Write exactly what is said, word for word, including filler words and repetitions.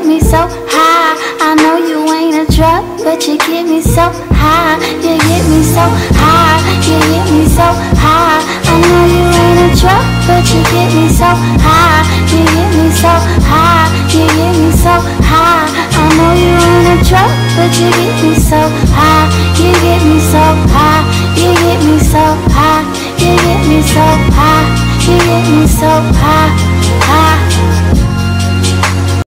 me so high. I know you ain't a drug, but you get me so high. You get me so high. You get me so high. I know you ain't a drug, but you get me so high. You get me so high. You get me so high. I know you ain't a drug, but you get me so high. You get me so high. You get me so high. You get me so high. You get me so high.